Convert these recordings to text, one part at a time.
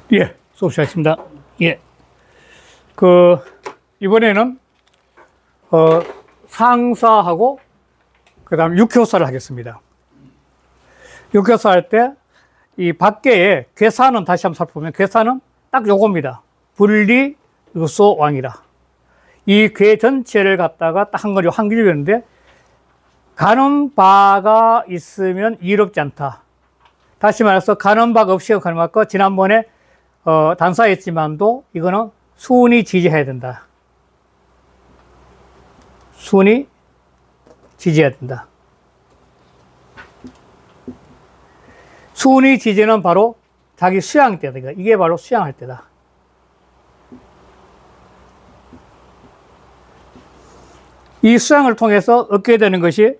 예, 수업 시작했습니다. 예. 이번에는, 상사하고, 그 다음 육효사를 하겠습니다. 육효사 할 때, 이 밖에 괴사는 다시 한번 살펴보면, 괴사는 딱 요겁니다. 분리, 유소, 왕이라. 이 괴 전체를 갖다가 딱 한 거리 한길이었는데, 가는 바가 있으면 이롭지 않다. 다시 말해서, 가는 바가 없이 가는 바가 지난번에 단사했지만도 이거는 순이 지지해야 된다. 순이 지지해야 된다. 순이 지지는 바로 자기 수양 때다. 이게 바로 수양할 때다. 이 수양을 통해서 얻게 되는 것이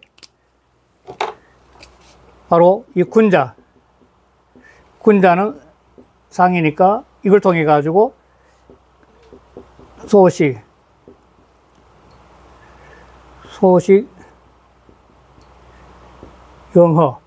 바로 이 군자. 군자는 상이니까 이걸 통해 가지고 소식, 영허,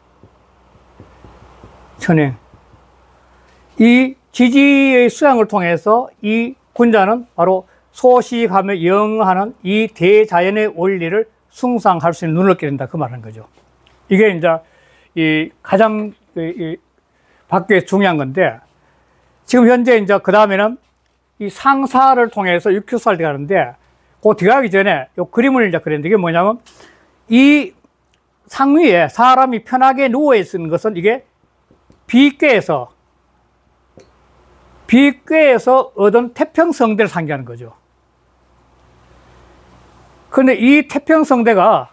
천행. 이 지지의 수양을 통해서 이 군자는 바로 소식하며 영하는 이 대자연의 원리를 숭상할 수 있는 눈을 얻게 된다. 그 말하는 거죠. 이게 이제 이 가장 밖에 중요한 건데, 지금 현재 이제 그 다음에는 이 상사를 통해서 육효사를 들어가는데, 그 들어가기 전에 요 그림을 이제 그렸는데, 이게 뭐냐면, 이 상위에 사람이 편하게 누워있는 것은 이게 비꾀에서 얻은 태평성대를 상기하는 거죠. 그런데 이 태평성대가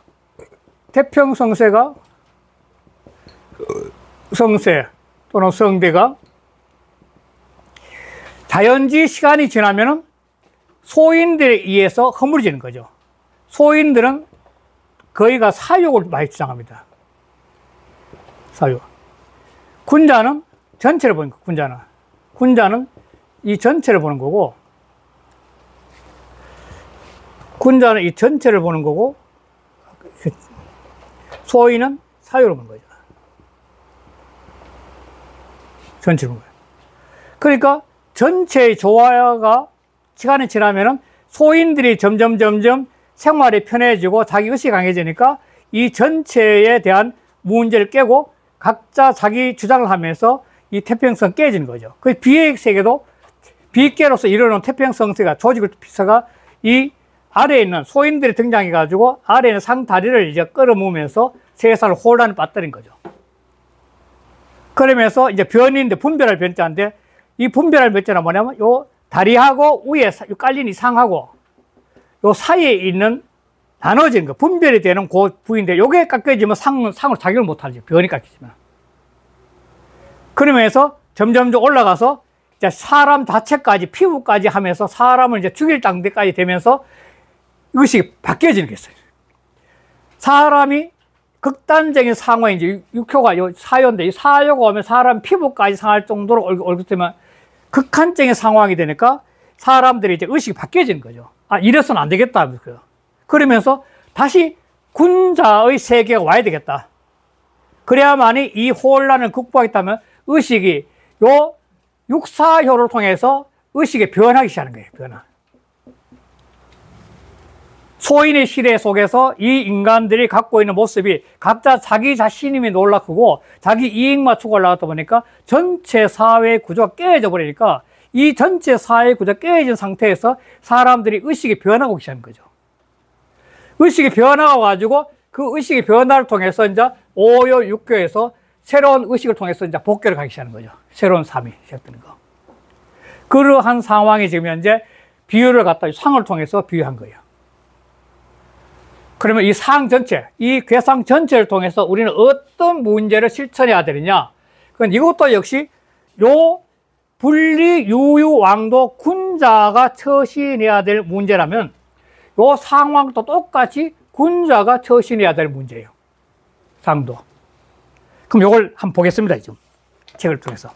성세 또는 성대가 자연지 시간이 지나면은 소인들에 의해서 허물어지는 거죠. 소인들은 거의가 사욕을 많이 주장합니다. 사욕. 군자는 전체를 보는 거예요. 군자는 이 전체를 보는 거고, 군자는 이 전체를 보는 거고, 소인은 사욕을 보는 거죠. 전체를 보는 거예요. 그러니까 전체의 조화가 시간이 지나면은 소인들이 점점 생활이 편해지고 자기 의식이 강해지니까 이 전체에 대한 문제를 깨고 각자 자기 주장을 하면서 이 태평성 깨지는 거죠. 그 비의 세계도 비계로서 이루어진 태평성세가 조직을 피서가 이 아래에 있는 소인들이 등장해 가지고 아래에 있는 상다리를 이제 끌어모으면서 세상을 혼란에 빠뜨린 거죠. 그러면서 이제 변인데 분별할 변자인데, 이 분별할 변자는 뭐냐면 요 다리하고 위에 깔린 이 상하고 요 사이에 있는 나눠진 거, 분별이 되는 그 부위인데, 요게 깎여지면 상으로 작용을 못 하죠. 변이 깎이지만. 그러면서 점점 올라가서 이제 사람 자체까지, 피부까지 하면서 사람을 이제 죽일 단계까지 되면서 이것이 바뀌어지는 게 있어요. 사람이 극단적인 상황이 이제 육효가 요 사효인데, 이 사효가 오면 사람 피부까지 상할 정도로 얼굴 때문에 극한적인 상황이 되니까 사람들이 이제 의식이 바뀌어지는 거죠. 아, 이래서는 안 되겠다. 그러면서 다시 군자의 세계가 와야 되겠다. 그래야만이 이 혼란을 극복하겠다면 의식이 요 육사효를 통해서 의식이 변하기 시작하는 거예요. 변화. 소인의 시대 속에서 이 인간들이 갖고 있는 모습이 각자 자기 자신임이 놀라크고 자기 이익만 추구하려다 보니까 전체 사회 구조가 깨어져 버리니까 이 전체 사회 구조가 깨어진 상태에서 사람들이 의식이 변하고 시작하는 거죠. 의식이 변화가 가지고 그 의식의 변화를 통해서 이제 오요 육교에서 새로운 의식을 통해서 이제 복교를 가기 시작하는 거죠. 새로운 삶이 시작되는 거. 그러한 상황이 지금 현재 비유를 갖다 상을 통해서 비유한 거예요. 그러면 이 상 전체, 이 괴상 전체를 통해서 우리는 어떤 문제를 실천해야 되느냐? 그건 이것도 역시 요 분리 유유왕도 군자가 처신해야 될 문제라면 요 상황도 똑같이 군자가 처신해야 될 문제예요. 상도. 그럼 요걸 한번 보겠습니다. 지금 책을 통해서.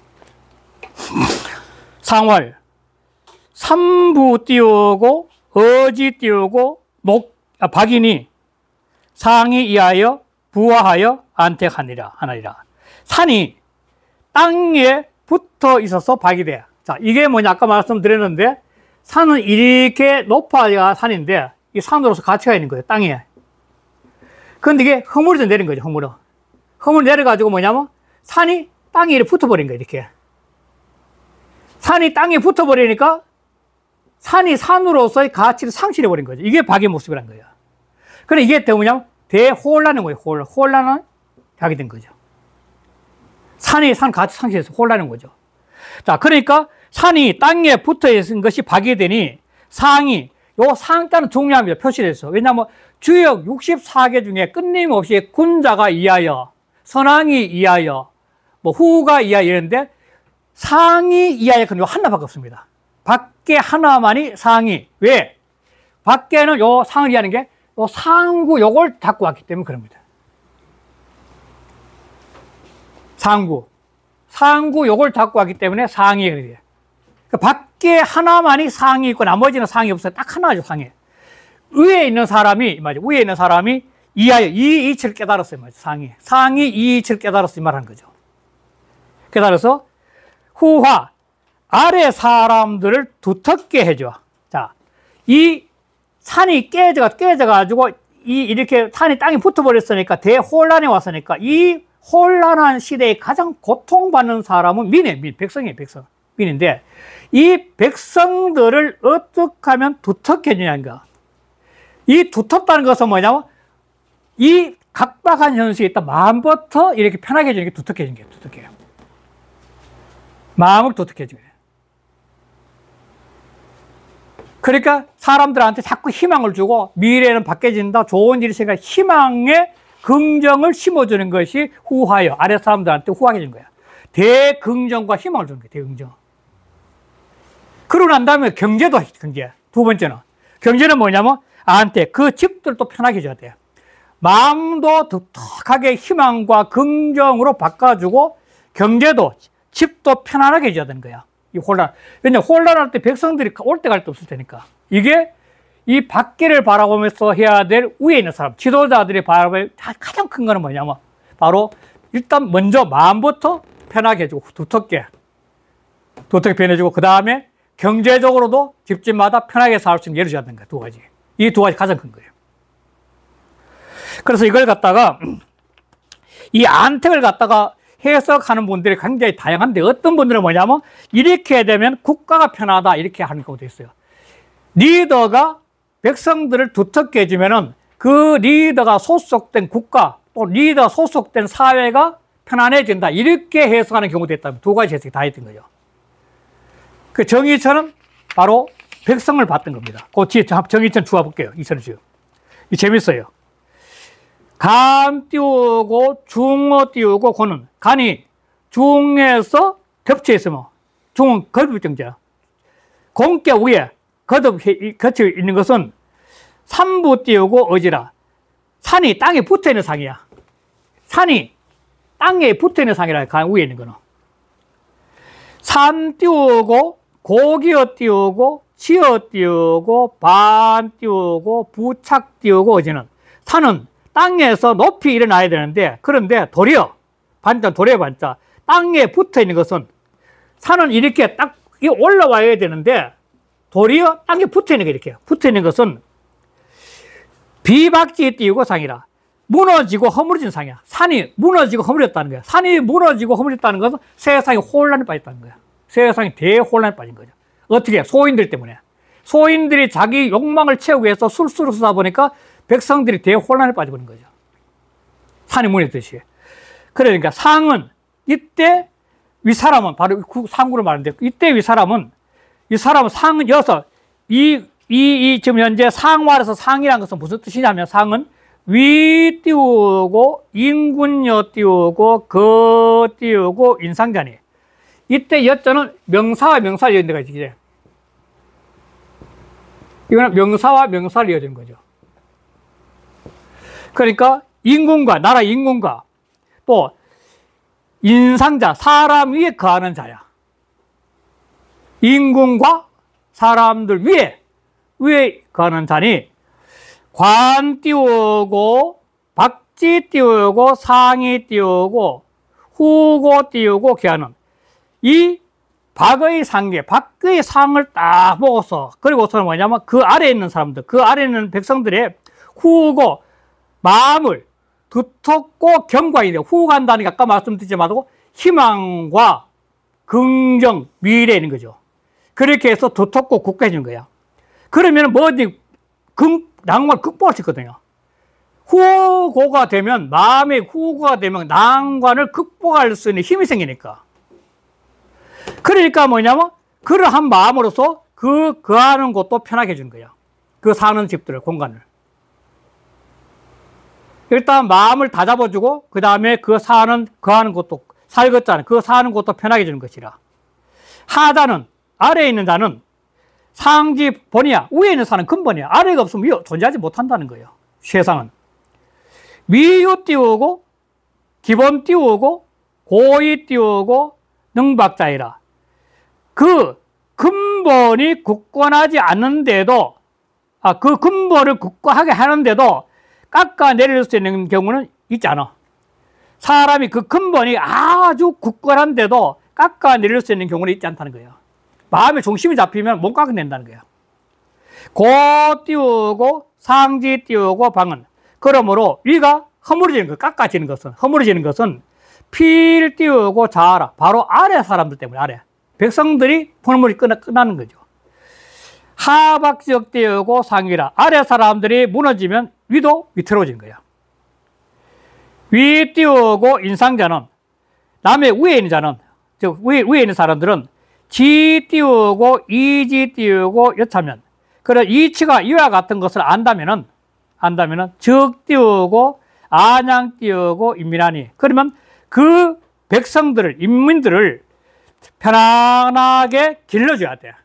상활. 삼부 띄우고 어지 띄우고 박이니 상이 이하여 부화하여 안택하니라 하나리라. 산이 땅에 붙어 있어서 박이 돼. 자, 이게 뭐냐, 아까 말씀드렸는데, 산은 이렇게 높아야 산인데, 이 산으로서 가치가 있는 거예요, 땅에. 근데 이게 허물에서 내린 거죠, 허물어. 허물 내려가지고 뭐냐면, 산이 땅에 이렇게 붙어버린 거예요, 이렇게. 산이 땅에 붙어버리니까, 산이 산으로서의 가치를 상실해버린 거죠. 이게 박의 모습이란 거예요. 그래, 이게 뭐냐면, 대혼란인 거예요, 혼란. 혼란은 박이 된 거죠. 산이 산 가치 상실해서 혼란인 거죠. 자, 그러니까 산이 땅에 붙어 있는 것이 박이 되니 상이, 요 상자는 중요합니다. 표시돼서. 왜냐하면 주역 64개 중에 끊임없이 군자가 이하여, 선왕이 이하여, 뭐 후가 이하여 이랬는데 상이 이하여 그건 요 하나밖에 없습니다. 밖에 하나만이 상이. 왜? 밖에는 요 상을 이하는 게 요 상구 요걸 갖고 왔기 때문에 그럽니다. 상구 요걸 갖고 왔기 때문에 상이 그래요. 그 밖에 하나만이 상이 있고 나머지는 상이 없어요. 딱 하나죠, 상이. 위에 있는 사람이 이하여 이 이치를 깨달았어요, 맞죠? 상이 이 이치를 깨달았어 이 말하는 거죠. 깨달아서 후화 아래 사람들을 두텁게 해줘. 자, 이 산이 깨져가지고 이렇게 산이 땅에 붙어버렸으니까 대혼란이 왔으니까 이 혼란한 시대에 가장 고통받는 사람은 백성이에요, 백성. 민인데, 이 백성들을 어떻게 하면 두텁게 해주냐인가. 이 두텁다는 것은 뭐냐면, 이 각박한 현실에 있다 마음부터 이렇게 편하게 해주는 게 두텁게 해주는 게 두텁게 해요. 마음을 두텁게 해주는 거예요. 그러니까 사람들한테 자꾸 희망을 주고, 미래는 바뀌어진다, 좋은 일이 생겨 희망의 긍정을 심어주는 것이 후하여, 아래 사람들한테 후하게 해주는 거야. 대긍정과 희망을 주는 거야, 대긍정. 그러고 난 다음에 경제. 두 번째는. 경제는 뭐냐면, 아한테 그 집들도 편하게 해줘야 돼요. 마음도 독특하게 희망과 긍정으로 바꿔주고, 경제도, 집도 편안하게 해줘야 되는 거야. 이 혼란. 왜냐면 혼란할 때 백성들이 올 때 갈 때 없을 테니까. 이게 이 밖에를 바라보면서 해야 될 위에 있는 사람, 지도자들이 바라볼 가장 큰 거는 뭐냐면 바로 일단 먼저 마음부터 편하게 해주고 두텁게 변해주고 그 다음에 경제적으로도 집집마다 편하게 살 수 있는 예를 줘야 되는 거예요. 두 가지. 이 두 가지 가장 큰 거예요. 그래서 이걸 갖다가 이 안택을 갖다가 해석하는 분들이 굉장히 다양한데 어떤 분들은 뭐냐면 이렇게 되면 국가가 편하다 이렇게 하는 경우도 있어요. 리더가 백성들을 두텁게 해주면은 그 리더가 소속된 국가 또 리더 소속된 사회가 편안해진다 이렇게 해석하는 경우도 있다면 두 가지 해석이 다 있던 거죠. 그 정의천은 바로 백성을 봤던 겁니다. 그 뒤에 정의천 주워 볼게요. 이천을 지금. 이 재밌어요. 간 띄우고 중어 띄우고 고는 간이 중에서 겹쳐 있으면 중은 거듭정자 공께 위에 겹쳐 있는 것은 삼부 띄우고 어지라 산이 땅에 붙어 있는 상이야. 산이 땅에 붙어 있는 상이라 간 위에 있는 거는 산 띄우고 고기어 띄우고 치어 띄우고 반 띄우고 부착 띄우고 어지는 산은 땅에서 높이 일어나야 되는데 그런데 도리어 반자 땅에 붙어 있는 것은 산은 이렇게 딱 올라와야 되는데 도리어 땅에 붙어 있는 게 이렇게 붙어 있는 것은 비박지 띄우고 상이라 무너지고 허물어진 상이야. 산이 무너지고 허물었다는 거야. 산이 무너지고 허물었다는 것은 세상이 혼란에 빠졌다는 거야. 세상이 대혼란에 빠진 거죠. 어떻게? 소인들 때문에. 소인들이 자기 욕망을 채우기 위해서 술수를 쓰다 보니까 백성들이 대혼란에 빠져버린 거죠. 산이 무너졌듯이. 그러니까 상은 이때 위사람은 바로 상구를 말하는데 이때 위사람은 상은 여서 지금 현재 상화에서 상이라는 것은 무슨 뜻이냐면 상은 위 띄우고 인군여 띄우고 거 띄우고 인상자니 이때 여자는 명사와 명사를 이어진 데가 있지. 이거는 명사와 명사를 이어지는 거죠. 그러니까 인군과 나라 인군과 또 인상자 사람 위에 거하는 자야. 인군과 사람들 위에 거하는 자니 관 띄우고 박지 띄우고 상이 띄우고 후고 띄우고 기하는 이 박의 상계, 박의 상을 딱 보고서, 그리고서는 뭐냐면 그 아래에 있는 사람들, 그 아래에 있는 백성들의 후고, 마음을 두텁고 견고하게, 후간다는 게 아까 말씀드렸지만 희망과 긍정, 미래에 있는 거죠. 그렇게 해서 두텁고 굳게해지는 거야. 그러면 뭐든지 낭만을 극복할 수 있거든요. 후고가 되면, 마음의 후고가 되면 난관을 극복할 수 있는 힘이 생기니까. 그러니까 뭐냐면, 그러한 마음으로서 거하는 곳도 편하게 해주는 거야. 그 사는 집들을, 공간을. 일단 마음을 다 잡아주고, 그 다음에 거하는 곳도, 살겠잖아요. 그 사는 곳도 편하게 해주는 것이라. 하자는, 아래에 있는 자는 상지 본이야. 위에 있는 사는 근본이야. 아래가 없으면 존재하지 못한다는 거예요. 세상은. 미유 띄우고, 기본 띄우고, 고의 띄우고, 능박자이라. 그 근본이 굳건하지 않는데도, 그 근본을 굳건하게 하는데도 깎아내릴 수 있는 경우는 있지 않아. 사람이 그 근본이 아주 굳건한데도 깎아내릴 수 있는 경우는 있지 않다는 거예요. 마음의 중심이 잡히면 못 깎아낸다는 거예요. 고 띄우고, 상지 띄우고, 방은. 그러므로 위가 허물어지는 것, 깎아지는 것은, 허물어지는 것은 필 띄우고 자아라. 바로 아래 사람들 때문에, 아래. 백성들이 허물이 끝나는 거죠. 하박지역 띄우고 상위라. 아래 사람들이 무너지면 위도 위태로워지는 거야. 위 띄우고 인상자는, 남의 위에 있는 자는, 즉, 위에 있는 사람들은 지 띄우고 이지 띄우고 여차면, 그래, 이치가 이와 같은 것을 안다면은 적 띄우고 안양 띄우고 인민하니. 그러면 그 백성들을, 인민들을 편안하게 길러줘야 돼.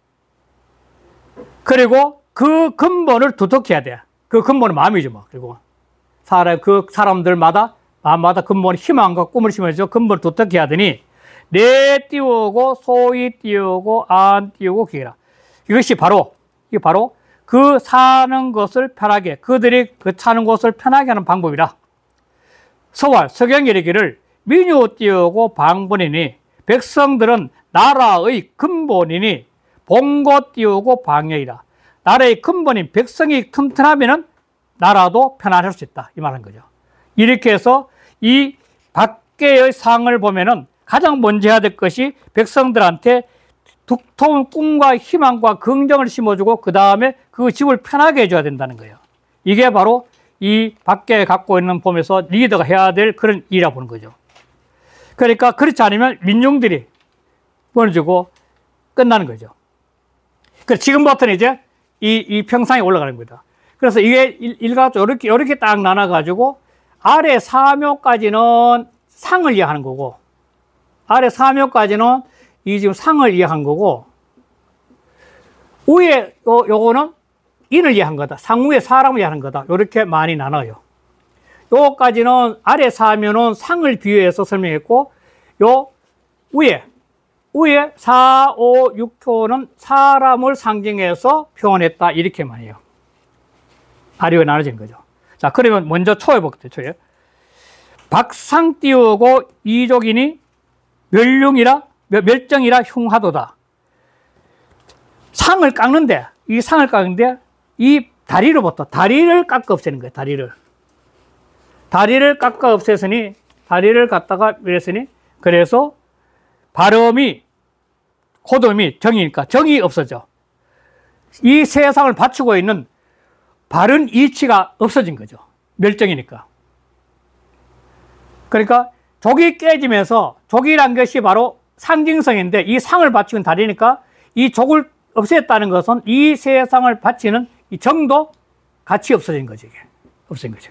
그리고 그 근본을 두텁게 해야 돼. 그 근본은 마음이죠, 뭐. 그리고 그 사람들마다, 마음마다 근본, 희망과 꿈을 심어서 근본을 두텁게 하더니, 내 띄우고, 소위 띄우고, 안 띄우고, 기라. 이게 바로 그 사는 것을 편하게, 그들이 그 사는 곳을 편하게 하는 방법이라. 서왈, 석영이 이르기를 민요 띄우고 방본이니, 백성들은 나라의 근본이니, 본고 띄우고 방역이라. 나라의 근본인 백성이 튼튼하면은 나라도 편안할 수 있다. 이 말인 거죠. 이렇게 해서 이 밖의 상을 보면은 가장 먼저 해야 될 것이 백성들한테 두터운 꿈과 희망과 긍정을 심어주고 그 다음에 그 집을 편하게 해줘야 된다는 거예요. 이게 바로 이 밖에 갖고 있는 봄에서 리더가 해야 될 그런 일이라고 보는 거죠. 그러니까 그렇지 않으면 민중들이 무너지고 끝나는 거죠. 그래서 지금부터는 이제 이 평상에 올라가는 겁니다. 그래서 이게 일가적으로 이렇게 딱 나눠가지고 아래 4묘까지는 상을 이해하는 거고, 아래 4묘까지는 이 지금 상을 이해한 거고, 위에 요거는 인을 이해한 거다. 상위에 사람을 이해하는 거다. 이렇게 많이 나눠요. 요거까지는 아래 4묘는 상을 비유해서 설명했고, 요 위에 4, 5, 6호는 사람을 상징해서 표현했다. 이렇게만 해요. 아래로 나눠진 거죠. 자, 그러면 먼저 초에 볼게요. 초에. 박상 띄우고 이족이니 멸정이라 흉하도다. 상을 깎는데, 이 다리로부터, 다리를 깎아 없애는 거예요. 다리를 깎아 없애서니, 다리를 갖다가 이랬으니, 그래서 발음이, 고dom이 정이니까 정이 없어져. 이 세상을 받치고 있는 바른 이치가 없어진 거죠. 멸정이니까. 그러니까 족이 깨지면서, 족이란 것이 바로 상징성인데 이 상을 받치는 다리니까 이 족을 없앴다는 것은 이 세상을 받치는 이 정도 같이 없어진 거죠. 이게 없어진 거죠.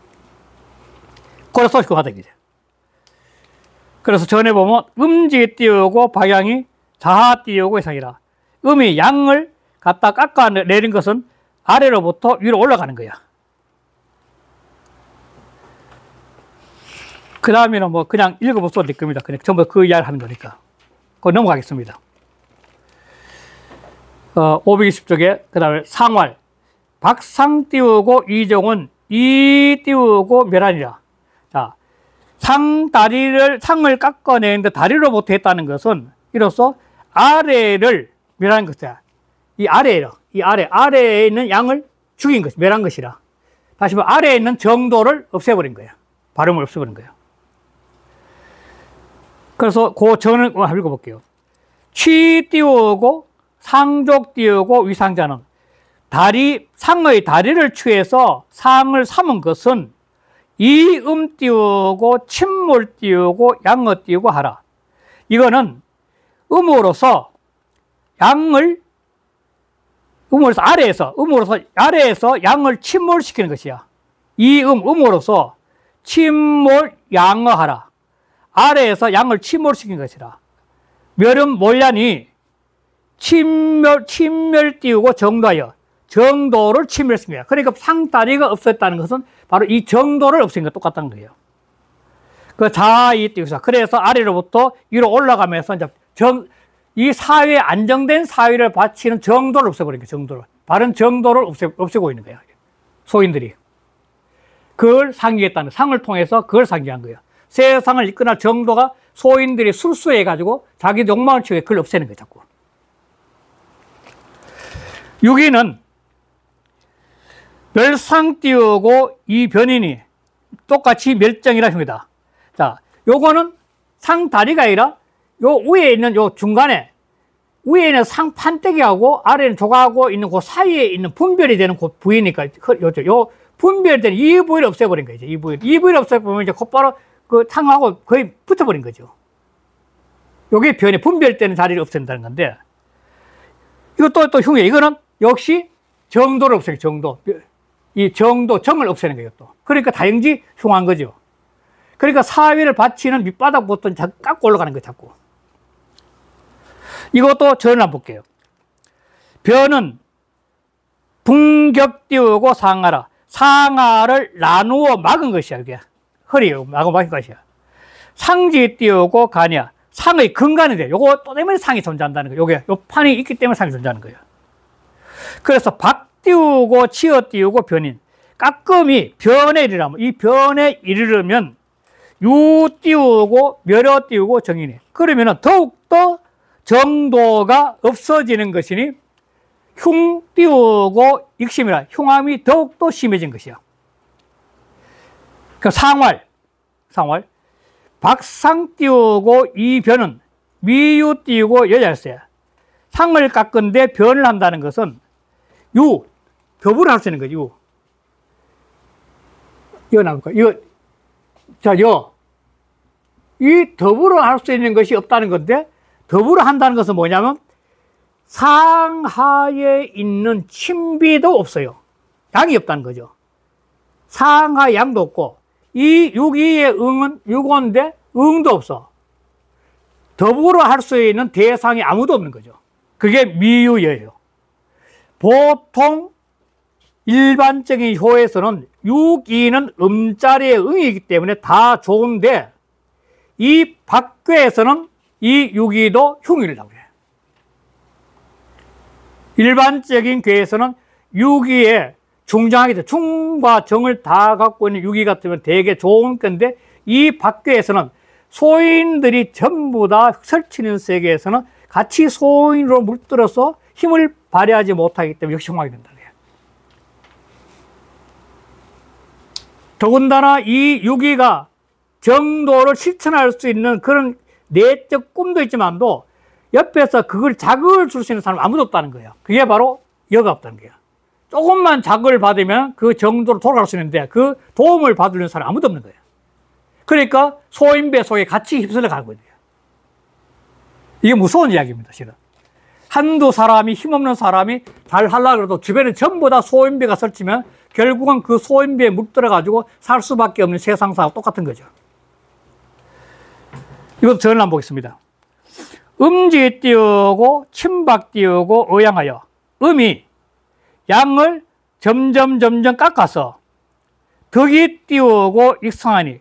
그래서 그거 하다 이제. 그래서 전에 보면 음지 띄우고 방향이 자하 띄우고 이상이라. 음이 양을 갖다 깎아내린 것은 아래로부터 위로 올라가는 거야. 그 다음에는 뭐 그냥 읽어보셔도 될 겁니다. 그냥 전부 그 이야기를 하는 거니까. 그거 넘어가겠습니다. 520쪽에 그 다음에 상활. 박상 띄우고 이종은 이 띄우고 멸하니라. 자, 상을 깎아내는데 다리로부터 했다는 것은 이로써 아래를 멸한 것이야. 이 아래에 있는 양을 죽인 것, 멸한 것이라. 다시 말해, 아래에 있는 정도를 없애버린 거야. 발음을 없애버린 거야. 그래서 그 전을 한번 읽어볼게요. 취 띄우고 상족 띄우고 위상자는 상의 다리를 취해서 상을 삼은 것은 이음 띄우고 침몰 띄우고 양어 띄우고 하라. 이거는 음으로서 아래에서 양을 침몰시키는 것이야. 음으로서 침몰 양어하라. 아래에서 양을 침몰시킨 것이라. 멸은 몰냐니 침멸 띄우고 정도하여 정도를 침멸했습니다. 그러니까 상다리가 없었다는 것은 바로 이 정도를 없앤 것 똑같다는 거예요. 그 자이 띄우사. 그래서 아래로부터 위로 올라가면서 이제 이 사회에 안정된 사회를 바치는 정도를 없애버린 거예요. 정도를. 바른 정도를 없애고 있는 거예요. 소인들이. 그걸 상기했다는 거예요. 상을 통해서 그걸 상기한 거예요. 세상을 이끌어낼 정도가 소인들이 술수해가지고 자기 욕망을 치고 그걸 없애는 거예요. 자꾸. 6위는 멸상 띄우고 이 변인이 똑같이 멸정이라 합니다. 자, 요거는 상다리가 아니라 요 위에 있는 요 중간에 위에 있는 상판때기하고 아래는 조각하고 있는 그 사이에 있는 분별이 되는 그 부위니까 요 분별이 되는 이 부위를 없애버린 거죠. 이 부위를 없애버리면 이제 곧바로 그 상하고 거의 붙어버린 거죠. 요게 변이 분별되는 자리를 없앤다는 건데 이것도 또 흉해. 이거는 역시 정도를 없애는 정도. 이 정을 없애는 거예요, 또. 그러니까 다행지 흉한 거죠. 그러니까 사회를 바치는 밑바닥부터 깎고 올라가는 거예요, 자꾸. 이것도 전을 한번 볼게요. 변은 분격 띄우고 상하라. 상하를 나누어 막은 것이야, 이게. 허리에 막은 것이야. 상지 띄우고 가냐. 상의 근간이 돼. 요거 또 때문에 상이 존재한다는 거예요. 요게, 요 판이 있기 때문에 상이 존재하는 거예요. 그래서 박 띄우고 치어 띄우고 변인. 깎음이 변에 이르려면, 이 변에 이르려면 유 띄우고 멸어 띄우고 정인이. 그러면은 더욱더 정도가 없어지는 것이니 흉 띄우고 익심이라. 흉함이 더욱더 심해진 것이야. 그 상활. 박상 띄우고 이 변은 미유 띄우고 여자였어요. 상을 깎은데 변을 한다는 것은 더불어 할 수 있는 거죠. 이거 나올까? 이 더불어 할 수 있는 것이 없다는 건데, 더불어 한다는 것은 뭐냐면, 상하에 있는 침비도 없어요. 양이 없다는 거죠. 상하 양도 없고, 이 유기의 응은 유고인데, 응도 없어. 더불어 할 수 있는 대상이 아무도 없는 거죠. 그게 미유예요. 보통 일반적인 효에서는 유기는 음자리의 응이기 때문에 다 좋은데 이 박괴에서는 이 유기도 흉이라고 해요. 일반적인 괴에서는 유기에 중정하게 돼. 중과 정을 다 갖고 있는 유기 같으면 되게 좋은 건데 이 박괴에서는 소인들이 전부 다 설치는 세계에서는 같이 소인으로 물들어서 힘을 발휘하지 못하기 때문에 역시 흉하게 된다. 더군다나 이 유기가 정도를 실천할 수 있는 그런 내적 꿈도 있지만도 옆에서 그걸 자극을 줄 수 있는 사람은 아무도 없다는 거예요. 그게 바로 여가 없다는 거예요. 조금만 자극을 받으면 그 정도로 돌아갈 수 있는데 그 도움을 받으려는 사람은 아무도 없는 거예요. 그러니까 소인배 속에 같이 휩쓸려 가고 있는 거예요. 이게 무서운 이야기입니다, 실은. 한두 사람이, 힘없는 사람이 잘 하려고 해도 주변에 전부 다 소인배가 설치면 결국은 그 소인배에 물들어가지고 살 수밖에 없는 세상사와 똑같은 거죠. 이것도 전을 한번 보겠습니다. 음지 띄우고 침박 띄우고 의양하여 음이 양을 점점 깎아서 덕이 띄우고 익성하니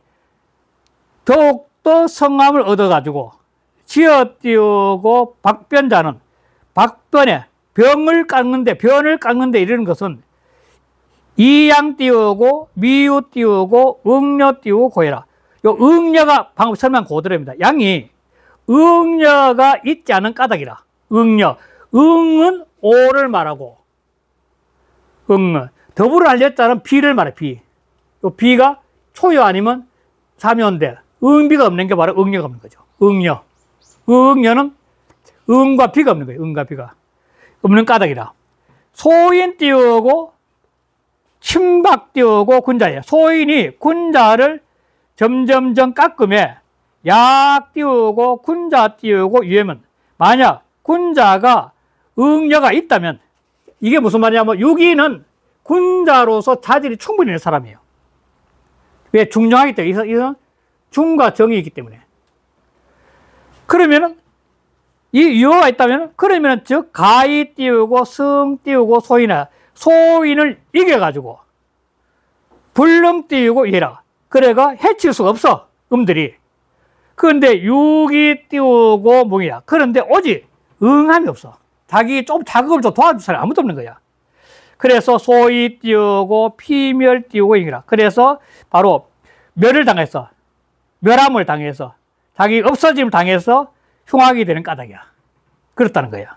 더욱더 성함을 얻어가지고 지어 띄우고 박변자는 박변에 변을 깎는데 이러는 것은 이양 띄우고 미유 띄우고 응려 띄우고 고해라. 요 응려가 방금 설명 그대로입니다. 양이 응려가 있지 않은 까닭이라. 응려. 응은 오를 말하고, 응은. 더불어 알렸자는 비를 말해, 비. 요 비가 초유 아니면 사면대. 응비가 없는 게 바로 응려가 없는 거죠. 응려. 응려는 응과 비가 없는 거예요. 응과 비가. 없는 까닭이라. 소인 띄우고, 침박 띄우고, 군자예요. 소인이 군자를 점점점 깎음에 약 띄우고, 군자 띄우고, 유해면. 만약 군자가 응려가 있다면, 이게 무슨 말이냐면, 유기는 군자로서 자질이 충분히 있는 사람이에요. 왜? 중정하기 때문에. 이건 중과 정이 있기 때문에. 그러면은, 이 유효가 있다면, 그러면은, 즉, 가이 띄우고, 승 띄우고, 소인을 이겨가지고, 불능 띄우고, 이해라. 그래가 해칠 수가 없어, 음들이. 그런데 육이 띄우고, 몽이야. 그런데 오직 응함이 없어. 자기 좀 자극을 좀 도와줄 사람이 아무도 없는 거야. 그래서 소이 띄우고, 피멸 띄우고, 이기라. 그래서 바로 멸을 당했어. 멸함을 당해서, 자기 없어짐을 당해서 흉악이 되는 까닭이야. 그렇다는 거야.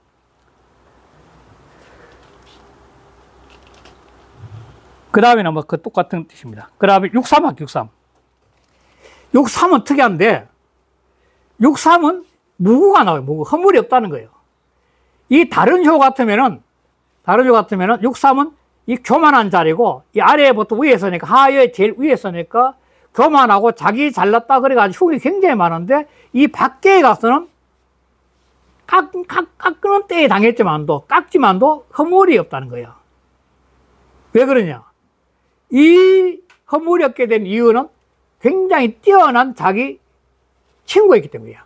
그 다음에는 뭐 그 똑같은 뜻입니다. 그 다음에 6삼, 6삼. 6삼은 특이한데, 6삼은 무구가 나와요. 무구. 허물이 없다는 거예요. 이 다른 효 같으면은, 6삼은 이 교만한 자리고, 이 아래부터 위에 서니까, 하에 제일 위에 서니까, 교만하고 자기 잘났다 그래가지고 흉이 굉장히 많은데, 이 밖에 가서는 깎는 때에 당했지만도, 깎지만도 허물이 없다는 거예요. 왜 그러냐? 이 허물이 없게 된 이유는 굉장히 뛰어난 자기 친구가 있기 때문이야.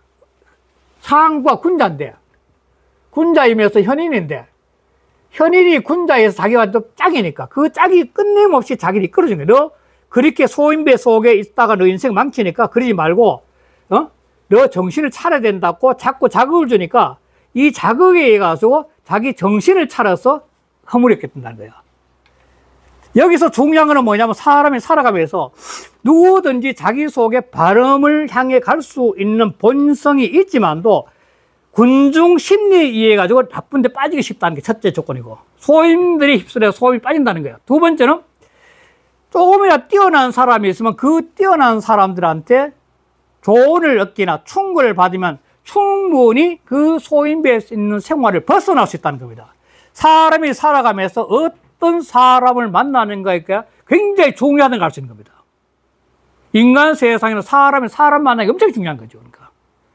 상구가 군자인데, 군자이면서 현인인데, 현인이 군자에서 자기가 또 짝이니까, 그 짝이 끊임없이 자기를 이끌어준 거야. 너 그렇게 소인배 속에 있다가 너 인생 망치니까 그러지 말고, 너 정신을 차려야 된다고 자꾸 자극을 주니까, 이 자극에 의해 가지고 자기 정신을 차려서 허물이 없게 된다는 거야. 여기서 중요한 거는 뭐냐면, 사람이 살아가면서 누구든지 자기 속에 발음을 향해 갈 수 있는 본성이 있지만도 군중 심리에 의해 가지고 나쁜 데 빠지기 쉽다는 게 첫째 조건이고, 소인들이 휩쓸려 소임이 빠진다는 거예요. 두 번째는 조금이나 뛰어난 사람이 있으면 그 뛰어난 사람들한테 조언을 얻기나 충고를 받으면 충분히 그 소인배에 있는 생활을 벗어날 수 있다는 겁니다. 사람이 살아가면서 어떤 사람을 만나는 거에 굉장히 중요하다는 걸 알 수 있는 겁니다. 인간 세상에는 사람이 사람 만나는 게 엄청 중요한 거죠. 그러니까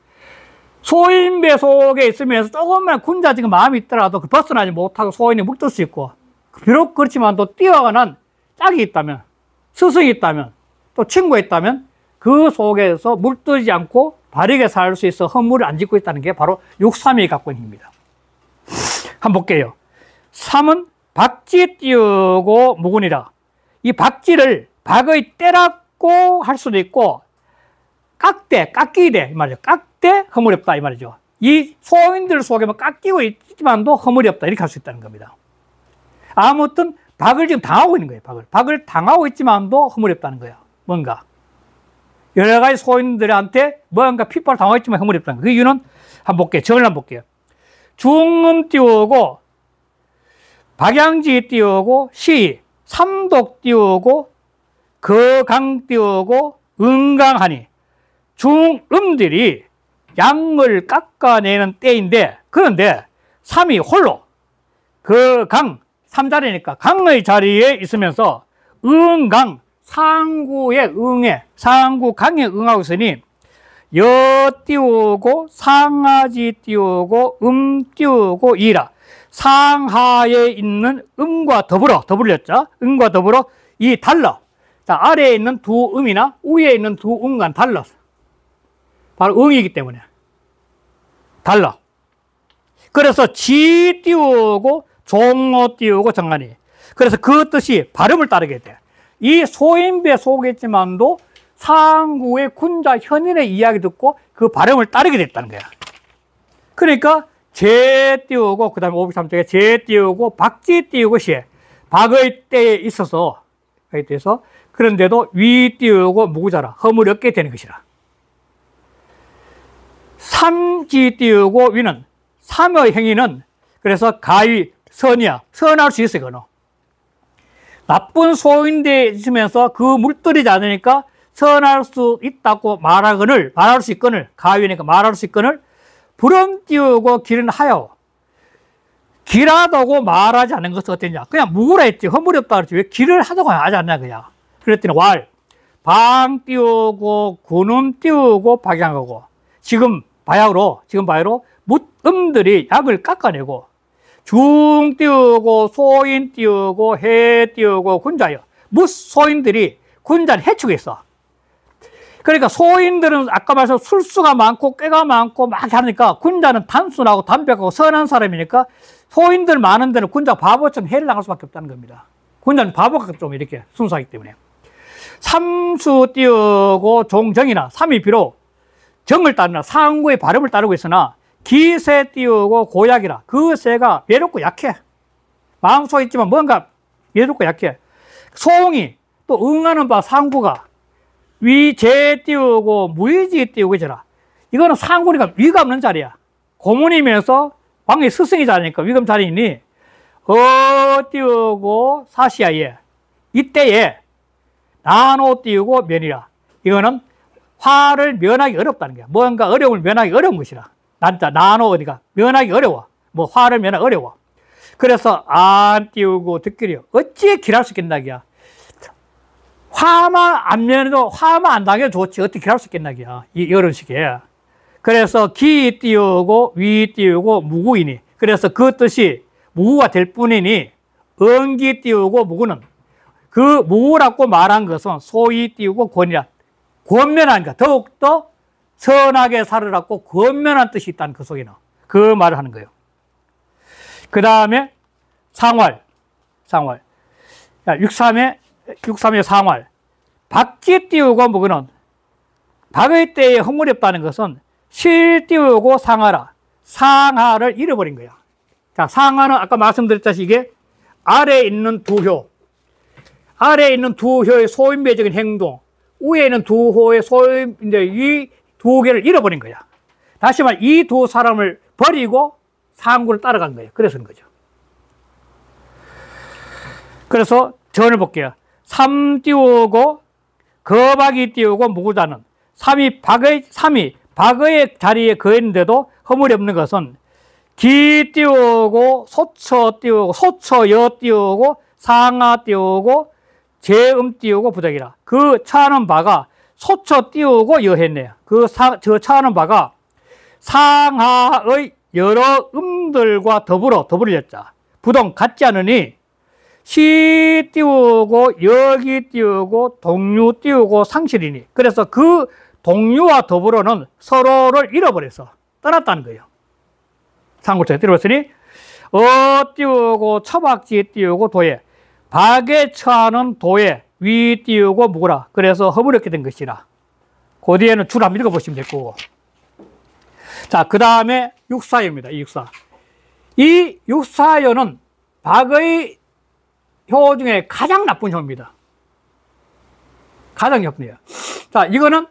소인배 속에 있으면서 조금만 군자지가 마음이 있더라도 벗어나지 못하고 소인이 물들 수 있고, 비록 그렇지만 또 뛰어난 짝이 있다면, 스승이 있다면, 또 친구가 있다면 그 속에서 물들지 않고 바르게 살 수 있어 허물을 안 짓고 있다는 게 바로 6삼이 갖고 있는 힘입니다. 한번 볼게요. 3은 박지 띄우고 무군이라. 이 박지를 박의 때라고 할 수도 있고, 깎대, 깎이대 이 말이죠. 깎대 허물이 없다 이 말이죠. 이 소인들 속에만 깎이고 있지만도 허물이 없다 이렇게 할 수 있다는 겁니다. 아무튼 박을 지금 당하고 있는 거예요. 박을 당하고 있지만도 허물이 없다는 거예요. 뭔가 여러 가지 소인들한테 뭔가 핍박을 당하고 있지만 허물이 없다는 거예요. 그 이유는 한번 볼게요. 정을 한번 볼게요. 중음 띄우고, 박양지 띄우고, 시, 삼독 띄우고, 거강 띄우고, 은강하니. 중음들이 양을 깎아내는 때인데, 그런데 삼이 홀로 그 강, 삼자리니까 강의 자리에 있으면서 응강, 상구의 응에, 상구 강에 응하고 있으니 여 띄우고 상하지 띄우고 띄우고 이라. 상하에 있는 음과 더불렸죠. 음과 더불어 이 달러. 자, 아래에 있는 두 음이나 위에 있는 두 음과는 달러. 바로 응이기 때문에 달러. 그래서 지 띄우고 종어 띄우고 정관이. 그래서 그 뜻이 발음을 따르게 돼. 이 소인배 속에 있지만도 상구의 군자 현인의 이야기 듣고 그 발음을 따르게 됐다는 거야. 그러니까 제 띄우고, 그 다음에 503쪽에 제 띄우고 박지 띄우고 시에 박의 때에 있어서 그런데도 위 띄우고 무구자라. 허물없게 되는 것이라. 삼지 띄우고 위는 삼의 행위는 그래서 가위, 선이야. 선할 수 있어요, 그거는. 나쁜 소인데 있으면서 그 물들이지 않으니까 선할 수 있다고 말할 수 있거늘, 가위니까 말할 수 있거늘, 불은 띄우고 길은 하여. 길하다고 말하지 않는 것은 어땠냐? 그냥 무구라 했지. 허물이 없다 그랬지. 왜 길을 하다고 하지 않냐, 그냥. 그랬더니 방 띄우고, 군음 띄우고, 박양하고. 지금 바야로, 음들이 약을 깎아내고, 중 띄우고, 소인 띄우고, 해 띄우고, 군자여. 소인들이 군자를 해치고 있어. 그러니까 소인들은 아까 말해서 술수가 많고, 꾀가 많고, 막 하니까, 군자는 단순하고 담백하고 선한 사람이니까, 소인들 많은 데는 군자가 바보처럼 해를 나갈 수밖에 없다는 겁니다. 군자는 바보가 좀 이렇게 순수하기 때문에. 삼수 띄우고, 종정이나, 삼이 비록 정을 따르나, 상구의 발음을 따르고 있으나, 기세 띄우고 고약이라. 그 새가 외롭고 약해. 마음속에 있지만 뭔가 외롭고 약해. 소홍이 또 응하는 바 상구가 위재 띄우고 무의지 띄우고 있잖아. 이거는 상구니까 위가 없는 자리야. 고문이면서 왕의 스승이 자리니까 위금 자리니 띄우고 사시야에 이때에 나노 띄우고 면이라. 이거는 화를 면하기 어렵다는 거야. 뭔가 어려움을 면하기 어려운 것이라. 나노니까 면하기 어려워. 화를 면하기 어려워. 그래서 안 띄우고 듣기려. 어찌 길할 수 있겠나기야. 화만 안 면해도 화만 안 당해도 좋지. 어떻게 길할 수 있겠나기야. 이런 식이에요. 그래서 기 띄우고 위 띄우고 무구이니. 그래서 그 뜻이 무구가 될 뿐이니 응기 띄우고 무구는 그 무구라고 말한 것은 소위 띄우고 권이라. 권면하니까 더욱더 선하게 살으라고 권면한 뜻이 있다는 그 속에는 그 말을 하는 거예요. 그 다음에 상활. 63의 상활. 박지 띄우고 무구는 박의 때에 허물이 없다는 것은 실 띄우고 상하라. 상하를 잃어버린 거야. 자, 상하는 아까 말씀드렸다시피 이게 아래에 있는 두 효. 아래에 있는 두 효의 소인배적인 행동. 위에 있는 두 호의 소인인데 이 두 개를 잃어버린 거야. 다시 말해 이 두 사람을 버리고 상구를 따라간 거예요. 그래서 그런 거죠. 그래서 전을 볼게요. 삼 띄우고 거박이 띄우고 무구다는 삼이 박의 자리에 거했는데도 허물이 없는 것은 기 띄우고 소처 띄우고 소처여 띄우고 상하 띄우고 제음 띄우고 부덕이라. 그 차는 바가 소처 띄우고 여했네요. 저 차는 바가 상하의 여러 음들과 더불어졌자. 부동 같지 않으니 시 띄우고 여기 띄우고 동류 띄우고 상실이니. 그래서 그 동류와 더불어는 서로를 잃어버려서 떠났다는 거예요. 상구를 띄워봤으니 띄우고 처박지 띄우고 도에 박에 처하는 도에 위 띄우고 무구라. 그래서 허물었게 된 것이라. 그 뒤에는 줄 한번 읽어보시면 될 거고. 자, 그 다음에 육사여입니다. 이 육사여는 박의 효 중에 가장 나쁜 효입니다. 가장 나쁜 효. 자, 이거는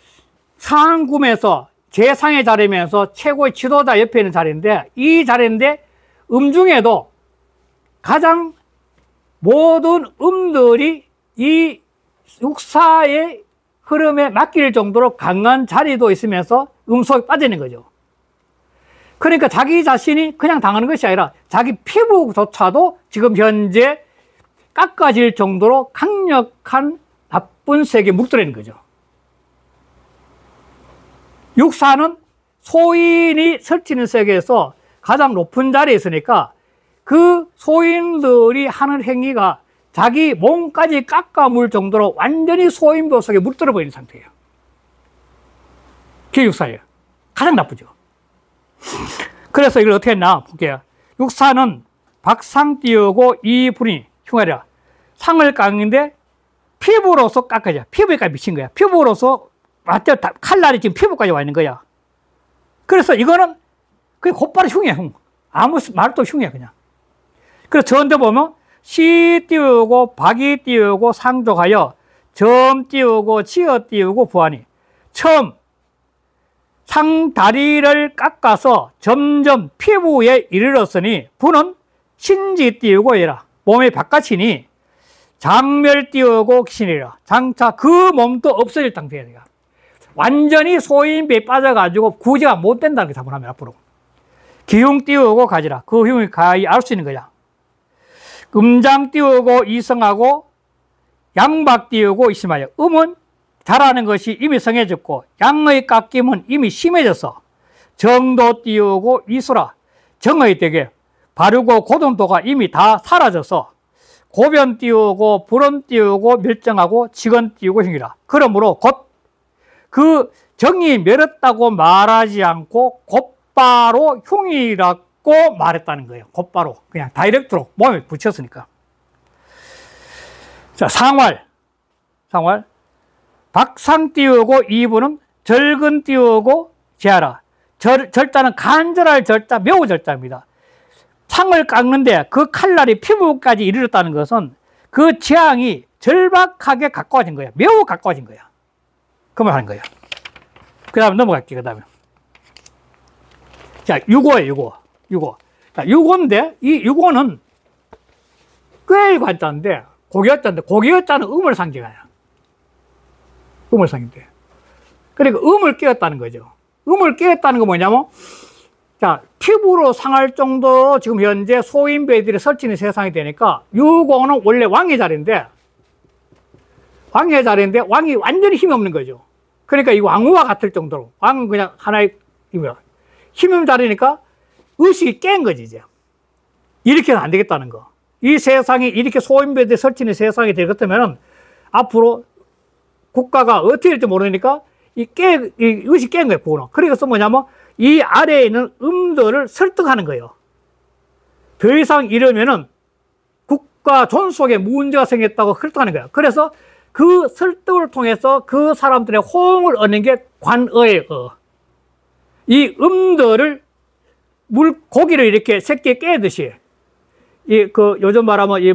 상금에서 제상의 자리면서 최고의 지도자 옆에 있는 자리인데, 이 자리인데 중에도 가장 모든 음들이 이 육사의 흐름에 맡길 정도로 강한 자리도 있으면서 음속에 빠지는 거죠. 그러니까 자기 자신이 그냥 당하는 것이 아니라 자기 피부조차도 지금 현재 깎아질 정도로 강력한 나쁜 세계에 묵들어 있는 거죠. 육사는 소인이 설치는 세계에서 가장 높은 자리에 있으니까 그 소인들이 하는 행위가 자기 몸까지 깎아물 정도로 완전히 소인보 속에 물들어 버리는 상태예요. 그게 육사예요. 가장 나쁘죠. 그래서 이걸 어떻게 했나 볼게요. 육사는 박상 띄우고 이분이 흉하랴. 상을 깎는데 피부로서 깎아져. 피부에까지 미친 거야. 피부로서 완전 칼날이 지금 피부까지 와 있는 거야. 그래서 이거는 그냥 곧바로 흉이야, 흉. 아무 말도 흉이야, 그냥. 그래서 저한테 보면 시 띄우고 박이 띄우고 상족하여 점 띄우고 지어 띄우고 부하니 처음 상다리를 깎아서 점점 피부에 이르렀으니 부는 신지 띄우고 해라. 몸의 바깥이니 장멸 띄우고 기신이라. 장차 그 몸도 없어질 상태야. 완전히 소인배에 빠져가지고 구제가 못 된다는 게 자문하면 앞으로. 기흉 띄우고 가지라. 그 흉이 가히 알 수 있는 거야. 음장 띄우고 이성하고 양박 띄우고 이심하여. 음은 잘하는 것이 이미 성해졌고 양의 깎임은 이미 심해져서 정도 띄우고 이수라. 정의 되게 바르고 고등도가 이미 다 사라져서 고변 띄우고 불원 띄우고 멸정하고 직언 띄우고 흉이라. 그러므로 곧 그 정이 멸했다고 말하지 않고 곧바로 흉이라고 말했다는 거예요. 곧바로 그냥 다이렉트로 몸에 붙였으니까. 자, 상활 박상 띄우고 이분은 절근 띄우고 제하라. 절자는 간절할 절자, 매우 절자입니다. 창을 깎는데 그 칼날이 피부까지 이르렀다는 것은 그 재앙이 절박하게 가까워진 거야. 매우 가까워진 거야. 그 말 하는 거야. 그 다음에 넘어갈게요. 그 다음에. 자, 유고예요, 유고. 자, 유고인데, 이 유고는 꽤 관자인데, 고기여자는 음을 상징해요. 음을 상징돼. 그러니까 음을 깨었다는 거죠. 음을 깨었다는 건 뭐냐면, 자, 피부로 상할 정도로 지금 현재 소인배들이 설치는 세상이 되니까, 유고는 원래 왕의 자리인데, 왕이 완전히 힘이 없는 거죠. 그러니까 이 왕후와 같을 정도로, 왕은 그냥 하나의 힘이 없는 자리니까 의식이 깬 거지, 이제. 이렇게는 안 되겠다는 거. 이 세상이 이렇게 소인배들이 설치는 세상이 될 것 같으면 앞으로 국가가 어떻게 될지 모르니까 이 의식이 깬 거예요, 그거는. 그래서 뭐냐면 이 아래에 있는 음들을 설득하는 거예요. 더 이상 이러면은 국가 존속에 문제가 생겼다고 설득하는 거예요. 그래서 그 설득을 통해서 그 사람들의 호응을 얻는 게 관어예요. 이 음들을 고기를 이렇게 새끼에 깨듯이 요즘 말하면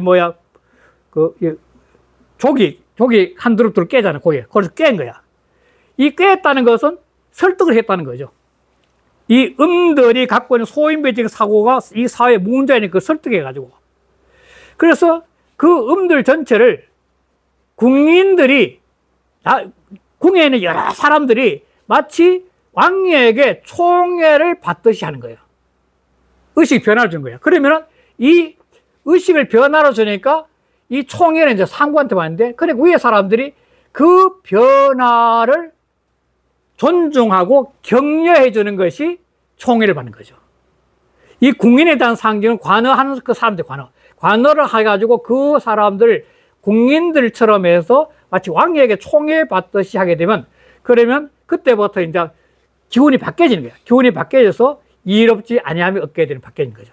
조기 한 두릅 깨잖아요. 고기. 거기서 깬 거야. 이 깼다는 것은 설득을 했다는 거죠. 이 음들이 갖고 있는 소인배적 사고가 이 사회의 문제니까 그 설득해가지고. 그래서 그 음들 전체를 궁에 있는 여러 사람들이 마치 왕에게 총애를 받듯이 하는 거예요. 의식 변화를 준 거예요. 그러면 이 의식을 변화로 주니까 이 총애는 이제 상구한테 받는데, 그러니까 위에 사람들이 그 변화를 존중하고 격려해 주는 것이 총애를 받는 거죠. 이 궁인에 대한 상징은 관어하는 그 사람들, 관어를 해가지고 그 사람들, 궁인들처럼 해서 마치 왕에게 총애 받듯이 하게 되면, 그러면 그때부터 이제 기운이 바뀌어지는 거예요. 기운이 바뀌어져서 이롭지 아니함이 얻게 되는, 바뀌어지는 거죠.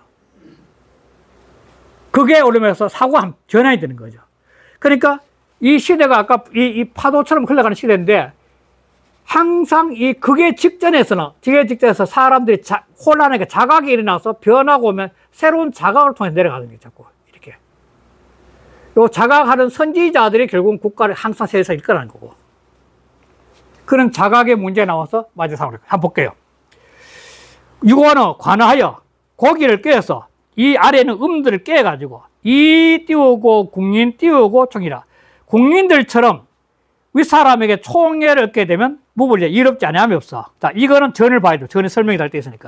그게 오르면서 사고가 전환이 되는 거죠. 그러니까 이 시대가 아까 이 파도처럼 흘러가는 시대인데, 항상 그게 직전에서 사람들이 혼란하게 자각이 일어나서 변화가 오면 새로운 자각을 통해 내려가는 게 자꾸 이렇게. 요 자각하는 선지자들이 결국은 국가를 항상 세상에 이끌어가는 거고. 그런 자각의 문제가 나와서 마지막 상황을 한번 볼게요. 유고는 관하여 고기를 꿰어서 이 아래는 음들을 깨가지고 이 띄우고 궁인 띄우고 총이라. 궁인들처럼 윗사람에게 총애를 얻게 되면 무불리에 이롭지 않음이 없어. 자, 이거는 전을 봐야 돼. 전에 설명이 달 때 있으니까.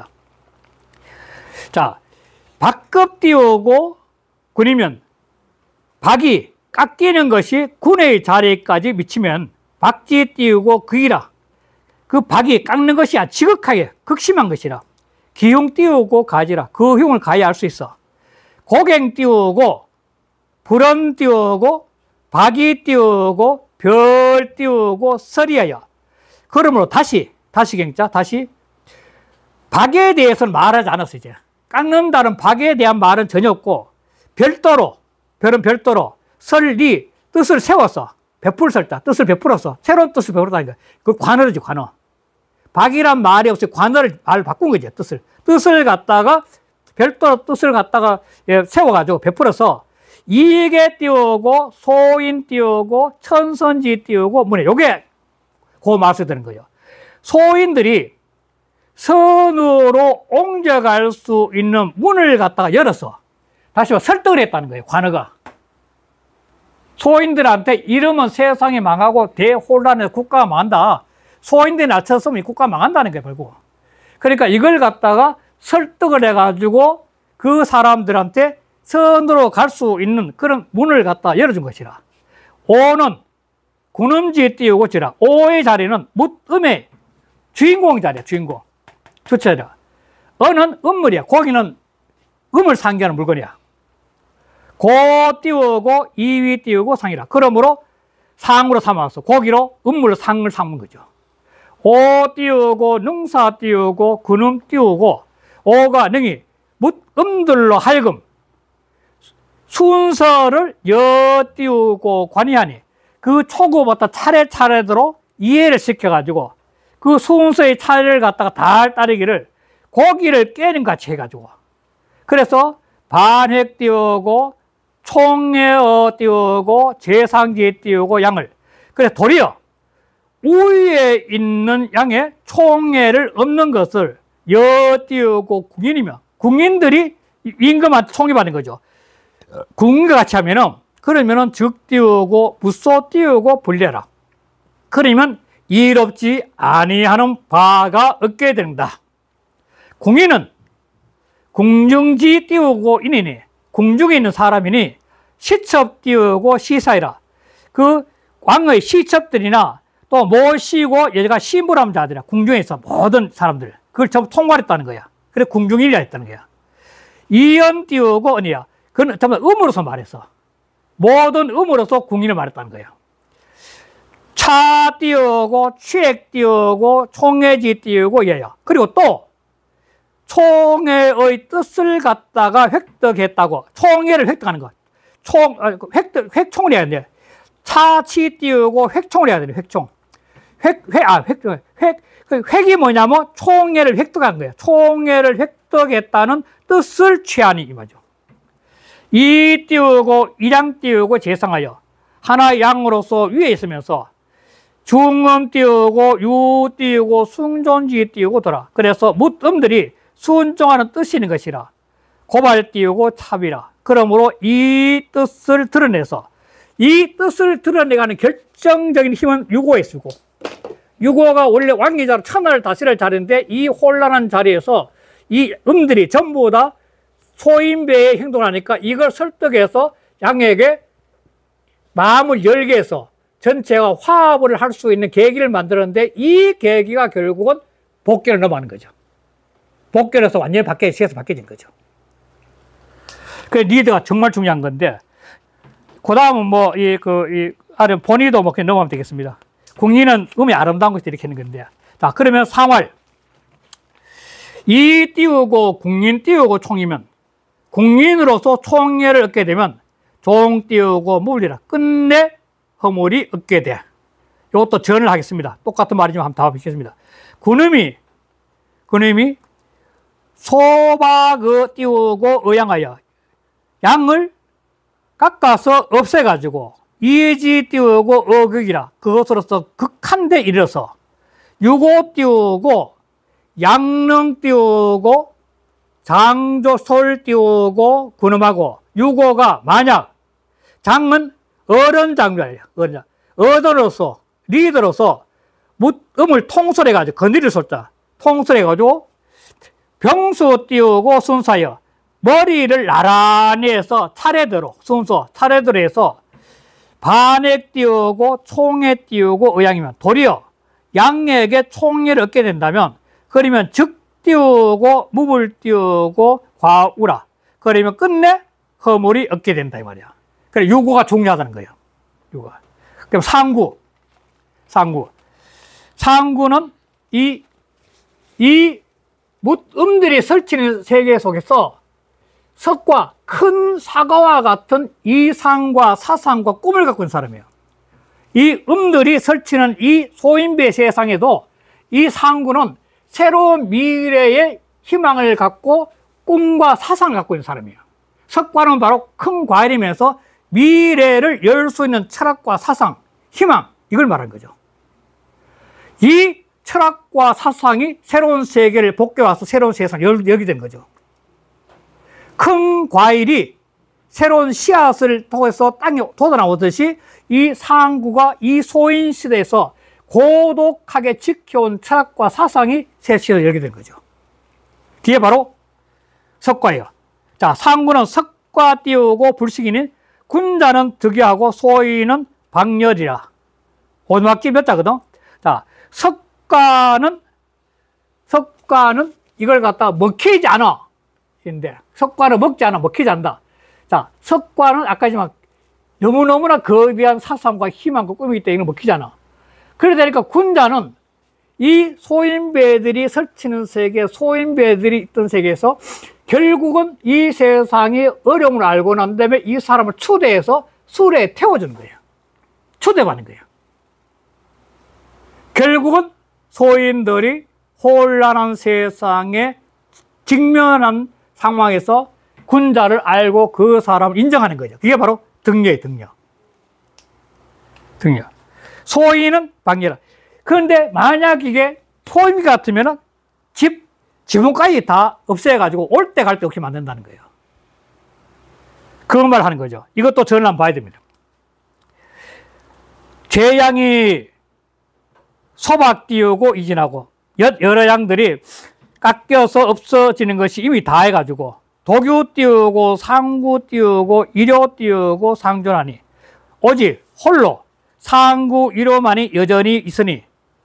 자, 박급 띄우고 군이면 박이 깎이는 것이 군의 자리까지 미치면 박지 띄우고 극이라. 그 박이 깎는 것이 지극하게 극심한 것이라. 기흉 띄우고 가지라. 그 흉을 가히 알 수 있어. 고갱 띄우고 불원 띄우고 박이 띄우고 별 띄우고 설이하여. 그러므로 다시 박에 대해서는 말하지 않았어. 이제 깎는다는 박에 대한 말은 전혀 없고, 별은 별도로 설이 뜻을 세웠어. 베풀설자, 뜻을 베풀었어. 새로운 뜻을 베풀었다니까. 그 관어지, 관어. 박이란 말이 없이 관어를 말 바꾼 거지, 뜻을 갖다가 별도로 뜻을 갖다가 세워가지고 베풀어서 이익에 띄우고 소인 띄우고 천선지 띄우고 문에 요게 그 말씀 드는 거예요. 소인들이 선으로 옮겨갈 수 있는 문을 갖다가 열어서 다시 설득을 했다는 거예요. 관어가. 소인들한테 이러면 세상이 망하고 대혼란해서 국가가 망한다. 소인들이 낮췄으면 국가가 망한다는 거예요, 결국. 그러니까 이걸 갖다가 설득을 해가지고 그 사람들한테 선으로 갈 수 있는 그런 문을 갖다 열어준 것이라. 오는 군음지에 띄우고 지라. 오의 자리는 묻음의 주인공 자리야, 주인공. 주체라. 어는 음물이야. 고기는 음을 상기하는 물건이야. 고 띄우고 이위 띄우고 상이라. 그러므로 상으로 삼아서 고기로 음물로 상을 삼은 거죠. 오 띄우고 능사 띄우고 근음 띄우고 오가 능이 묻음들로 하여금 순서를 여 띄우고 관이하니 그 초구부터 차례차례대로 이해를 시켜가지고 그 순서의 차례를 갖다가 다 따르기를 고기를 깨는 같이 해가지고 그래서 반획 띄우고 총회어 띄우고 제상지에 띄우고 양을 그래서 도리어 우위에 있는 양에 총회를 없는 것을 여 띄우고 궁인이며 궁인들이 임금한테 총회받는 거죠. 궁인과 같이 하면은 그러면은 즉 띄우고 무소 띄우고 분리해라. 그러면 이롭지 아니하는 바가 얻게 된다. 궁인은 궁중지 띄우고 인이니 궁중에 있는 사람이니 시첩 띄우고 시사이라. 그 왕의 시첩들이나 또 모시고 얘가 심부람 자들이야. 궁중에 있어 모든 사람들 그걸 전부 통괄했다는 거야. 그래 궁중일이라 했다는 거야. 이연 띄우고 언이야. 그건 전부 음으로서 말했어. 모든 음으로서 궁인을 말했다는 거야. 차 띄우고 취액 띄우고 총회지 띄우고 얘야. 그리고 또 총회의 뜻을 갖다가 획득했다고. 총회를 획득하는 거. 획총을 해야 돼. 차치 띄우고 획총을 해야 돼. 획총. 획이 뭐냐면 총회를 획득한 거예요. 총회를 획득했다는 뜻을 취하니 이 말이죠. 이 띄우고 이량 띄우고 재상하여 하나의 양으로서 위에 있으면서 중음 띄우고 유 띄우고 숭존지 띄우고 돌아. 그래서 묻음들이 순종하는 뜻이 있는 것이라. 고발 띄우고 탑이라. 그러므로 이 뜻을 드러내서 이 뜻을 드러내가는 결정적인 힘은 유고에 쓰고 유고가 원래 왕기자로 천하를 다스릴 자리인데 이 혼란한 자리에서 이 음들이 전부 다 소인배의 행동을 하니까 이걸 설득해서 양에게 마음을 열게 해서 전체가 화합을 할 수 있는 계기를 만들었는데 이 계기가 결국은 복계를 넘어가는 거죠. 복계에서 완전히 시에서 바뀌어진 거죠. 그 리드가 정말 중요한 건데 그 다음은 뭐 아래 본의도 뭐 그냥 넘어가면 되겠습니다. 궁리는 음이 아름다운 것을 이렇게 하는 건데 자 그러면 상활 이 띄우고 궁린 띄우고 총이면 궁린으로서 총회를 얻게 되면 종 띄우고 물리라 끝내 허물이 얻게 돼. 이것도 전을 하겠습니다. 똑같은 말이지만 한번 답하겠습니다. 군음이 소박을 띄우고 의양하여 양을 깎아서 없애가지고 이지 띄우고 어극이라 그것으로서 극한데 이르러서 유고 띄우고 양릉 띄우고 장조솔 띄우고 군음하고 유고가 만약 장은 어른 장조예요. 어른으로서 리더로서 음을 통솔해가지고 건드릴 수 없다. 통솔해가지고 병수 띄우고 순사여 머리를 나란히 해서 차례대로 순서 차례대로 해서 반액 띄우고 총회 띄우고 의양이면 도리어 양에게 총회를 얻게 된다면 그러면 즉 띄우고 무불 띄우고 과우라 그러면 끝내 허물이 얻게 된다 이 말이야. 그래 유고가 중요하다는 거예요. 유고가. 그럼 상구는 이 음들이 설치는 세계 속에서 석과 큰 사과와 같은 이상과 사상과 꿈을 갖고 있는 사람이에요. 이 음들이 설치는 이 소인배 세상에도 이 상구는 새로운 미래의 희망을 갖고 꿈과 사상을 갖고 있는 사람이에요. 석과는 바로 큰 과일이면서 미래를 열 수 있는 철학과 사상, 희망, 이걸 말하는 거죠. 이 철학과 사상이 새로운 세계를 복귀와서 새로운 세상을 열게 된 거죠. 큰 과일이 새로운 씨앗을 통해서 땅에 돋아나오듯이 이 상구가 이 소인 시대에서 고독하게 지켜온 철학과 사상이 새 시대를 열게 된 거죠. 뒤에 바로 석과예요. 자, 상구는 석과 띄우고 불식이니 군자는 득이하고 소인은 박렬이라. 오두막기 몇 자거든? 자, 석과는 이걸 갖다가 먹히지 않아. 인데, 석과는 먹지 않아. 먹히지 않는다. 자, 석과는 아까 했지만 너무너무나 거대한 사상과 희망과 꿈이 있다. 이건 먹히지 않아. 그러다 보니까 군자는 이 소인배들이 설치는 세계, 소인배들이 있던 세계에서 결국은 이 세상의 어려움을 알고 난 다음에 이 사람을 추대해서 수레에 태워주는 거예요. 추대받는 거예요. 결국은 소인들이 혼란한 세상에 직면한 상황에서 군자를 알고 그 사람을 인정하는 거죠. 그게 바로 등려예요, 등려. 등려. 소인은 박렬. 그런데 만약 이게 소인 같으면은 지붕까지 다 없애가지고 올 때 갈 때 없이 만든다는 거예요. 그 말 하는 거죠. 이것도 저는 한번 봐야 됩니다. 제양이 소박 띄우고 이진하고 여러 양들이 깎여서 없어지는 것이 이미 다 해가지고 도규 띄우고 상구 띄우고 일요 띄우고 상존하니 오직 홀로 상구 일요만이 여전히 있으니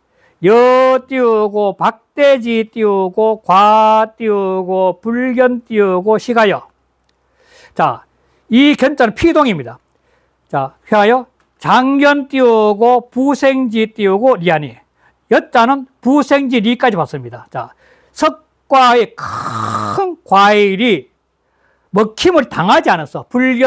여 띄우고 박대지 띄우고 과 띄우고 불견 띄우고 시가여. 자, 이 견자는 피동입니다. 자, 휘하여 장견 띄우고 부생지 띄우고 리하니 여자는 부생지 리까지 봤습니다. 자, 석과의 큰 과일이 먹힘을 당하지 않았어.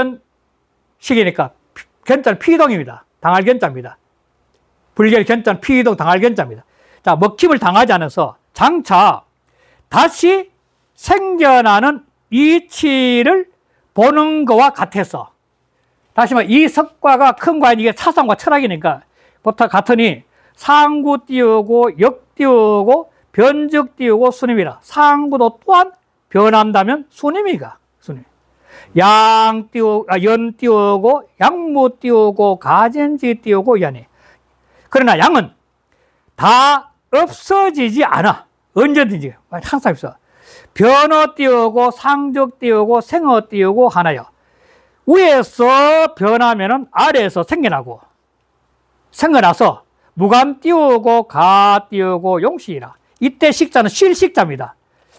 불견식이니까 견자는 피동입니다. 당할 견자입니다. 불견 견자는 피동 당할 견자입니다. 자, 먹힘을 당하지 않아서 장차 다시 생겨나는 이치를 보는 것과 같아서 다시 말해 이 석과가 큰 과일 이게 사상과 철학이니까 보통 같으니 상구 띄우고 역 띄우고 변적 띄우고 수님이라. 상구도 또한 변한다면 수님이가 수님. 연 띄우고 양무 띄우고 가전지 띄우고 연이. 그러나 양은 다 없어지지 않아. 언제든지 항상 있어. 변어 띄우고 상적 띄우고 생어 띄우고 하나요. 위에서 변하면은 아래에서 생겨나고 생겨나서 무감 띄우고 가 띄우고 용시이라. 이때 식자는 쉴 식자입니다.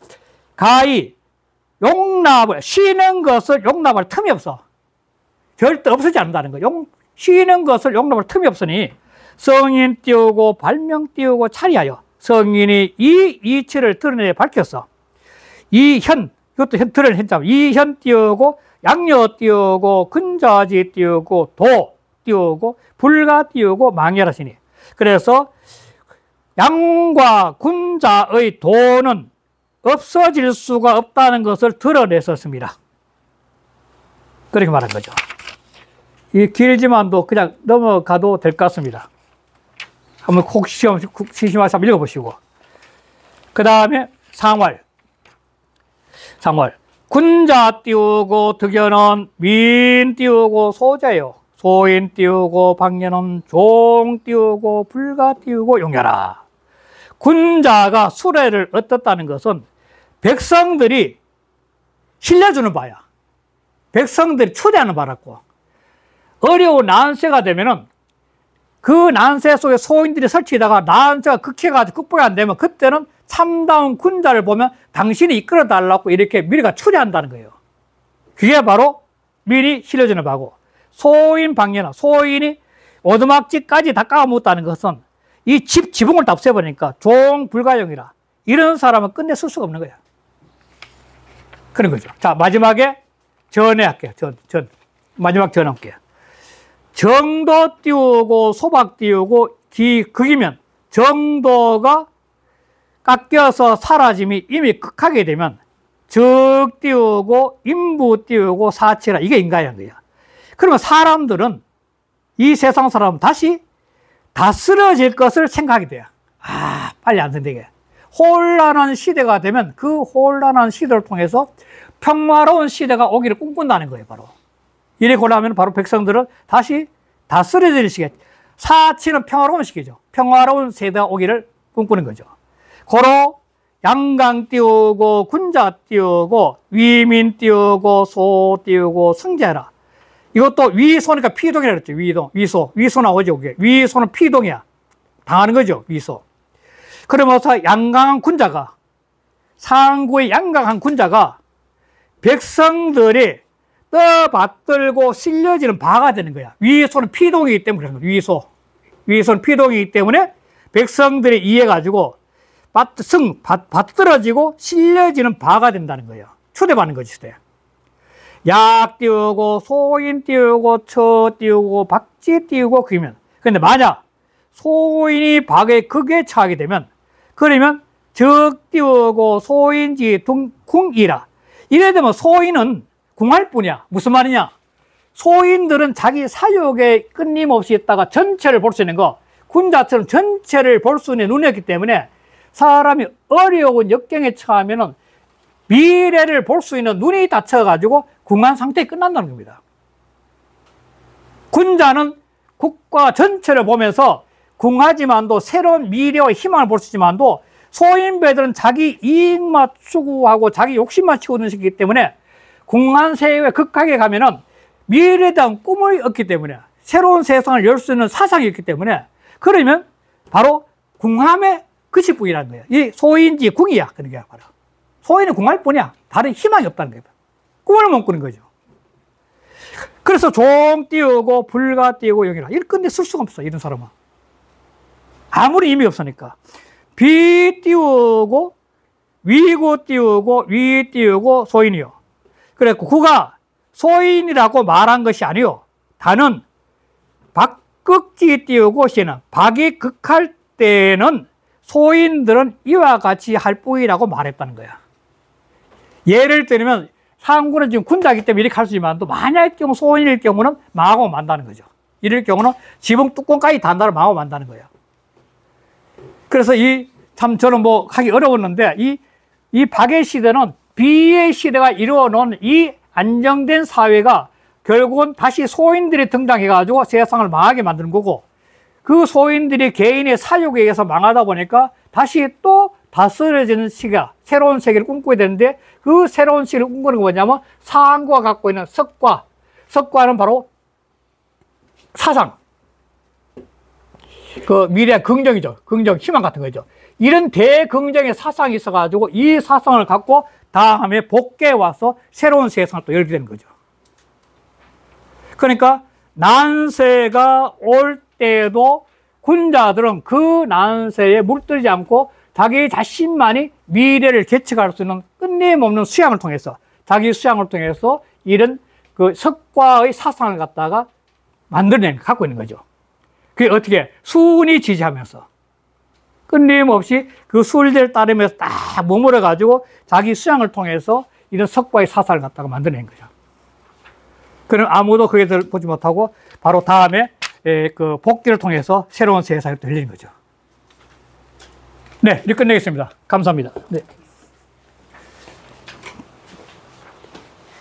가이 용납을 쉬는 것을 용납할 틈이 없어. 절대 없어지지 않는다는 거예요. 쉬는 것을 용납할 틈이 없으니 성인 띄우고 발명 띄우고 차리하여 성인이 이 이치를 드러내 밝혔어. 이현, 이것도 드러낸 현자. 이현 띄우고 양녀 띄우고 근자지 띄우고 도 띄우고 불가 띄우고 망열하시니. 그래서 양과 군자의 도는 없어질 수가 없다는 것을 드러냈었습니다. 그렇게 말한 거죠. 이 길지만도 그냥 넘어가도 될 것 같습니다. 한번 꼭 심심하셔서 한번 읽어보시고. 그 다음에 상활. 군자 띄우고 득연은 민 띄우고 소자요. 소인 띄우고 박년은 종 띄우고 불가 띄우고 용여라. 군자가 수레를 얻었다는 것은 백성들이 실려주는 바야. 백성들이 추대하는 바라고. 어려운 난세가 되면은 그 난세 속에 소인들이 설치다가 난세가 극해가지고 극복이 안 되면 그때는 참다운 군자를 보면 당신이 이끌어 달라고 이렇게 미리가 추대한다는 거예요. 그게 바로 미리 실려주는 바고. 소인 방연아, 소인이 오두막집까지 다 까먹었다는 것은 이 지붕을 다 없애버리니까 종 불가용이라. 이런 사람은 끝내 쓸 수가 없는 거예요. 그런 거죠. 자, 마지막에 전해할게요. 마지막 전해할게요. 정도 띄우고 소박 띄우고 극이면 정도가 깎여서 사라짐이 이미 극하게 되면 적 띄우고 인부 띄우고 사치라. 이게 인간이라는 거야. 그러면 사람들은 이 세상 사람은 다시 다 쓰러질 것을 생각하게 돼요. 아, 빨리 안 된다게. 혼란한 시대가 되면 그 혼란한 시대를 통해서 평화로운 시대가 오기를 꿈꾼다는 거예요, 바로. 이래 고려하면 바로 백성들은 다시 다 쓰러질 시기. 사치는 평화로운 시기죠. 평화로운 세대가 오기를 꿈꾸는 거죠. 고로 양강 띄우고 군자 띄우고 위민 띄우고 소 띄우고 승자라. 이것도 위소니까 피동이라고 그랬죠. 위소 나오죠. 그게. 위소는 피동이야. 당하는 거죠. 위소. 그러면서 양강한 군자가, 상구의 양강한 군자가 백성들이 떠받들고 실려지는 바가 되는 거야. 위소는 피동이기 때문에 그런 거야. 위소는 피동이기 때문에 백성들이 이해가지고 받들어지고 실려지는 바가 된다는 거예요. 초대받는 거지. 약 띄우고 소인 띄우고 처 띄우고 박쥐 띄우고 그러면, 근데 만약 소인이 박의 극에 처하게 되면, 그러면 적 띄우고 소인지 궁이라. 이래 되면 소인은 궁할 뿐이야. 무슨 말이냐? 소인들은 자기 사욕에 끊임없이 있다가 전체를 볼 수 있는 거, 군자처럼 전체를 볼 수 있는 눈이었기 때문에 사람이 어려운 역경에 처하면은 미래를 볼 수 있는 눈이 닫혀가지고 궁한 상태에 끝난다는 겁니다. 군자는 국가 전체를 보면서 궁하지만도 새로운 미래와 희망을 볼 수 있지만도 소인배들은 자기 이익만 추구하고 자기 욕심만 치우는 시기이기 때문에 궁한 세계에 극하게 가면은 미래에 대한 꿈을 얻기 때문에 새로운 세상을 열 수 있는 사상이 있기 때문에 그러면 바로 궁함의 그칠 뿐이라는 거예요. 이 소인지 궁이야. 그런 게 바로. 소인은 궁할 뿐이야. 다른 희망이 없다는 거예요. 꿈을 못 꾸는 거죠. 그래서 종 띄우고 불가 띄우고 여기라. 이렇게 근데 쓸 수가 없어. 이런 사람은. 아무리 의미 없으니까. 비 띄우고 위구 띄우고 위 띄우고 소인이요. 그래서 구가 소인이라고 말한 것이 아니요. 다는 박극지 띄우고 시는 박이 극할 때는 소인들은 이와 같이 할 뿐이라고 말했다는 거야. 예를 들면 상구는 지금 군자이기 때문에 이렇게 할 수 있지만 또 만약의 경우 소인일 경우는 망하고 만다는 거죠. 이럴 경우는 지붕 뚜껑까지 단다를 망하고 만다는 거예요. 그래서 참 저는 뭐 하기 어려웠는데 이 박의 시대는 비의 시대가 이루어놓은 이 안정된 사회가 결국은 다시 소인들이 등장해가지고 세상을 망하게 만드는 거고, 그 소인들이 개인의 사욕에 의해서 망하다 보니까 다시 또 다스려지는 시기가 새로운 세계를 꿈꾸게 되는데, 그 새로운 시기를 꿈꾸는 건 뭐냐면 상구가 갖고 있는 석과는 바로 사상, 그 미래의 긍정이죠. 긍정, 희망 같은 거죠. 이런 대긍정의 사상이 있어가지고 이 사상을 갖고 다음에 복귀에 와서 새로운 세상을 또 열게 되는 거죠. 그러니까 난세가 올 때도 군자들은 그 난세에 물들지 않고 자기 자신만이 미래를 개척할 수 있는 끊임없는 수양을 통해서, 자기 수양을 통해서 이런 그 석과의 사상을 갖다가 갖고 있는 거죠. 그게 어떻게? 수운이 지지하면서 끊임없이 그 순리를 따르면서 딱 머물러가지고 자기 수양을 통해서 이런 석과의 사상을 갖다가 만들어낸 거죠. 그럼 아무도 그게 보지 못하고 바로 다음에 그 복귀를 통해서 새로운 세상을 열리는 거죠. 네, 이렇게 끝내겠습니다. 감사합니다. 네.